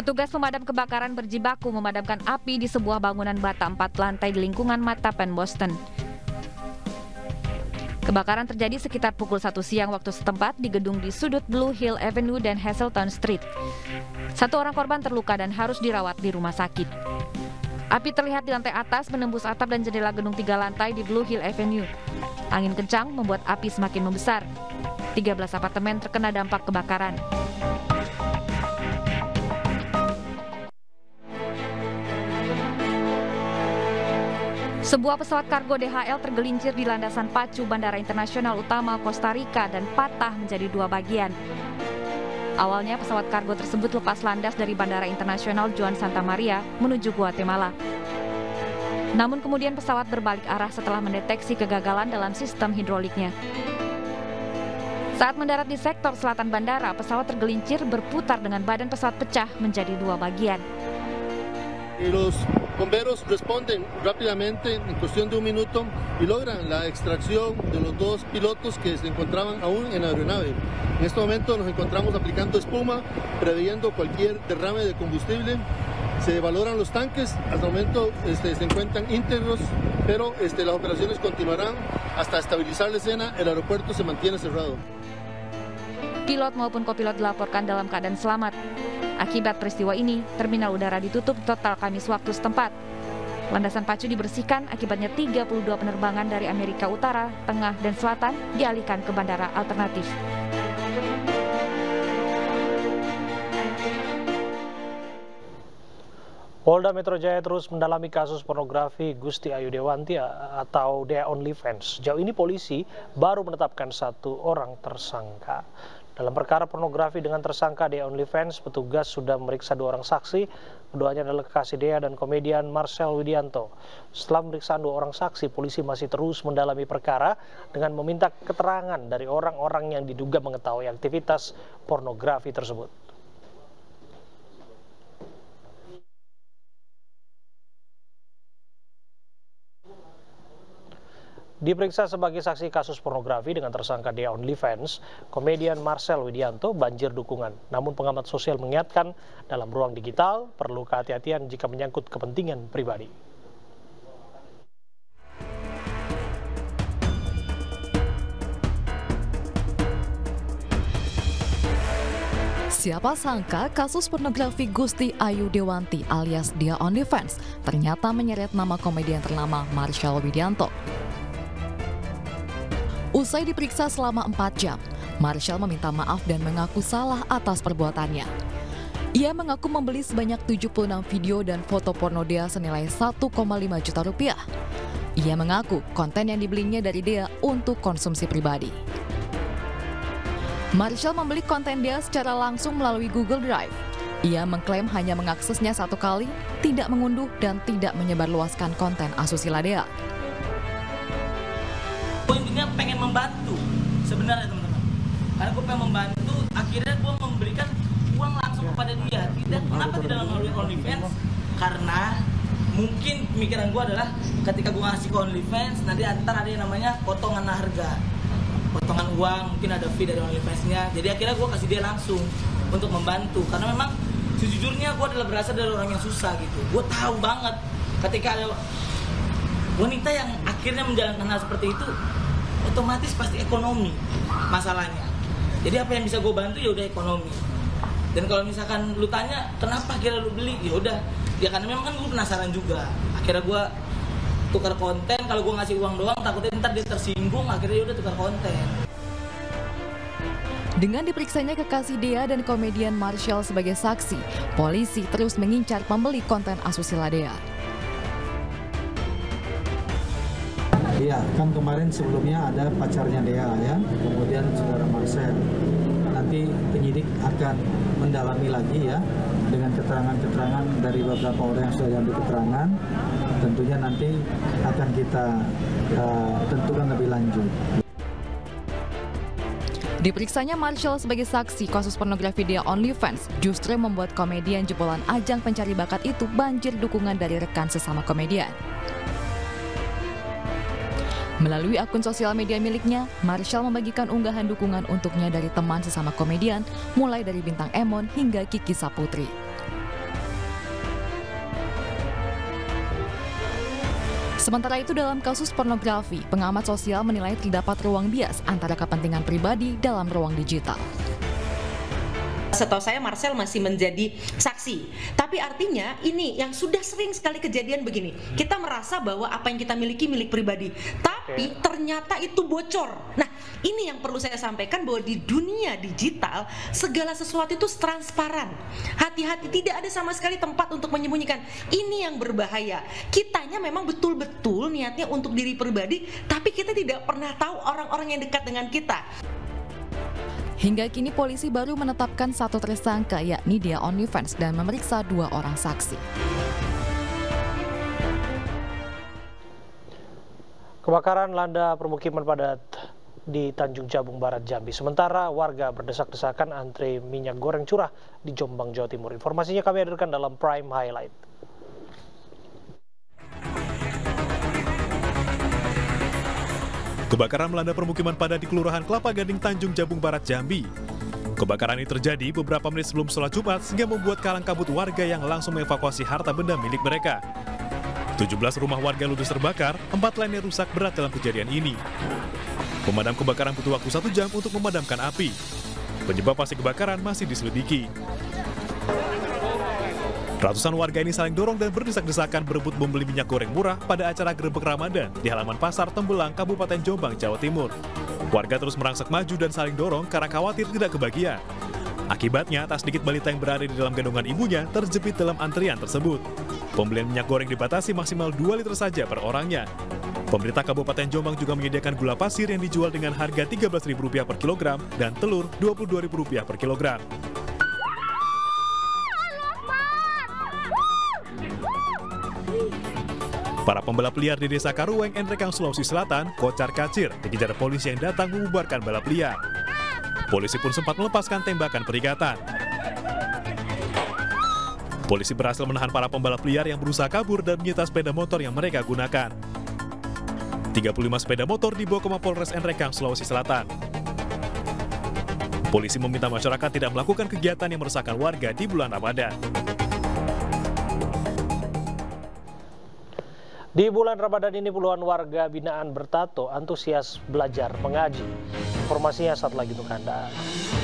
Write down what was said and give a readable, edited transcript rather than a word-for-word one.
Petugas pemadam kebakaran berjibaku memadamkan api di sebuah bangunan bata 4 lantai di lingkungan Mattapan, Boston. Kebakaran terjadi sekitar pukul 1 siang waktu setempat di gedung di sudut Blue Hill Avenue dan Hazleton Street. 1 orang korban terluka dan harus dirawat di rumah sakit. Api terlihat di lantai atas menembus atap dan jendela gedung 3 lantai di Blue Hill Avenue. Angin kencang membuat api semakin membesar. 13 apartemen terkena dampak kebakaran. Sebuah pesawat kargo DHL tergelincir di landasan pacu Bandara Internasional Utama Costa Rica dan patah menjadi 2 bagian. Awalnya pesawat kargo tersebut lepas landas dari Bandara Internasional Juan Santa Maria menuju Guatemala. Namun kemudian pesawat berbalik arah setelah mendeteksi kegagalan dalam sistem hidroliknya. Saat mendarat di sektor selatan bandara, pesawat tergelincir berputar dengan badan pesawat pecah menjadi 2 bagian. Los bomberos responden rápidamente en cuestión de 1 minuto y logran la extracción de los 2 pilotos que se encontraban aún en la aeronave. En este momento nos encontramos aplicando espuma, previendo cualquier derrame de combustible. Se valoran los tanques, hasta el momento se encuentran íntegros, pero las operaciones continuarán hasta estabilizar la escena. El aeropuerto se mantiene cerrado. Pilot maupun kopilot dilaporkan dalam keadaan selamat. Akibat peristiwa ini, terminal udara ditutup total Kamis waktu setempat. Landasan pacu dibersihkan, akibatnya 32 penerbangan dari Amerika Utara, Tengah, dan Selatan dialihkan ke bandara alternatif. Polda Metro Jaya terus mendalami kasus pornografi Gusti Ayu Dewanti atau Dea OnlyFans. Sejauh ini polisi baru menetapkan 1 orang tersangka. Dalam perkara pornografi dengan tersangka Dea OnlyFans, petugas sudah memeriksa 2 orang saksi. Keduanya adalah kekasih Dea dan komedian Marcel Widianto. Setelah pemeriksaan 2 orang saksi, polisi masih terus mendalami perkara dengan meminta keterangan dari orang-orang yang diduga mengetahui aktivitas pornografi tersebut. Diperiksa sebagai saksi kasus pornografi dengan tersangka Dea OnlyFans, komedian Marcel Widianto banjir dukungan. Namun pengamat sosial mengingatkan dalam ruang digital perlu kehati-hatian jika menyangkut kepentingan pribadi. Siapa sangka kasus pornografi Gusti Ayu Dewanti alias Dea OnlyFans ternyata menyeret nama komedian ternama Marcel Widianto. Usai diperiksa selama 4 jam, Marcel meminta maaf dan mengaku salah atas perbuatannya. Ia mengaku membeli sebanyak 76 video dan foto porno Dea senilai 1,5 juta rupiah. Ia mengaku konten yang dibelinya dari Dea untuk konsumsi pribadi. Marcel membeli konten Dea secara langsung melalui Google Drive. Ia mengklaim hanya mengaksesnya 1 kali, tidak mengunduh dan tidak menyebarluaskan konten asusila Dea. Intinya pengen membantu sebenarnya teman-teman, karena gue pengen membantu, akhirnya gue memberikan uang langsung kepada dia. Kenapa tidak melalui OnlyFans? Karena mungkin pemikiran gue adalah ketika gue ngasih ke OnlyFans, nanti antar ada yang namanya potongan harga, potongan uang, mungkin ada fee dari OnlyFans-nya. Jadi akhirnya gue kasih dia langsung untuk membantu, karena memang sejujurnya gue adalah berasal dari orang yang susah gitu. Gue tahu banget ketika ada wanita yang akhirnya menjalankan hal seperti itu, otomatis pasti ekonomi masalahnya. Jadi apa yang bisa gue bantu ya udah ekonomi. Dan kalau misalkan lu tanya kenapa akhirnya lu beli, ya udah ya karena memang kan gue penasaran juga. Akhirnya gue tukar konten, kalau gue ngasih uang doang takutnya ntar dia tersinggung, akhirnya ya udah tukar konten. Dengan diperiksanya kekasih Dea dan komedian Marcel sebagai saksi, polisi terus mengincar pembeli konten asusila Dea. Iya, kan kemarin sebelumnya ada pacarnya Dea ya, kemudian saudara Marcel. Nanti penyidik akan mendalami lagi ya, dengan keterangan-keterangan dari beberapa orang yang sudah diambil keterangan. Tentunya nanti akan kita tentukan lebih lanjut. Diperiksanya Marcel sebagai saksi kasus pornografi Dea OnlyFans justru membuat komedian jebolan ajang pencari bakat itu banjir dukungan dari rekan sesama komedian. Melalui akun sosial media miliknya, Marcel membagikan unggahan dukungan untuknya dari teman sesama komedian, mulai dari Bintang Emon hingga Kiki Saputri. Sementara itu dalam kasus pornografi, pengamat sosial menilai terdapat ruang bias antara kepentingan pribadi dalam ruang digital. Setahu saya Marcel masih menjadi saksi, tapi artinya ini yang sudah sering sekali kejadian begini, kita merasa bahwa apa yang kita miliki milik pribadi, tapi ternyata itu bocor. Nah, ini yang perlu saya sampaikan, bahwa di dunia digital segala sesuatu itu transparan. Hati-hati, tidak ada sama sekali tempat untuk menyembunyikan. Ini yang berbahaya. Kitanya memang betul-betul niatnya untuk diri pribadi, tapi kita tidak pernah tahu orang-orang yang dekat dengan kita. Hingga kini polisi baru menetapkan 1 tersangka, yakni Dia OnlyFans, dan memeriksa 2 orang saksi. Kebakaran melanda permukiman padat di Tanjung Jabung Barat, Jambi. Sementara warga berdesak-desakan antre minyak goreng curah di Jombang, Jawa Timur. Informasinya kami hadirkan dalam Prime Highlight. Kebakaran melanda permukiman padat di Kelurahan Kelapa Gading, Tanjung Jabung Barat, Jambi. Kebakaran ini terjadi beberapa menit sebelum sholat Jumat sehingga membuat kalang kabut warga yang langsung mengevakuasi harta benda milik mereka. 17 rumah warga ludes terbakar, 4 lainnya rusak berat dalam kejadian ini. Pemadam kebakaran butuh waktu 1 jam untuk memadamkan api. Penyebab pasti kebakaran masih diselidiki. Ratusan warga ini saling dorong dan berdesak-desakan berebut membeli minyak goreng murah pada acara Grebek Ramadan di halaman Pasar Tembelang, Kabupaten Jombang, Jawa Timur. Warga terus merangsek maju dan saling dorong karena khawatir tidak kebagian. Akibatnya, tak sedikit balita yang berada di dalam gendongan ibunya terjepit dalam antrian tersebut. Pembelian minyak goreng dibatasi maksimal 2 liter saja per orangnya. Pemerintah Kabupaten Jombang juga menyediakan gula pasir yang dijual dengan harga Rp13.000 per kilogram dan telur Rp22.000 per kilogram. Para pembalap liar di Desa Karuweng, Enrekang, Sulawesi Selatan, kocar-kacir dikejar polisi yang datang membubarkan balap liar. Polisi pun sempat melepaskan tembakan peringatan. Polisi berhasil menahan para pembalap liar yang berusaha kabur dan menyita sepeda motor yang mereka gunakan. 35 sepeda motor dibawa ke Mapolres Enrekang, Sulawesi Selatan. Polisi meminta masyarakat tidak melakukan kegiatan yang meresahkan warga di bulan Ramadan. Di bulan Ramadan ini puluhan warga binaan bertato antusias belajar mengaji. Informasinya saat lagi untuk Anda.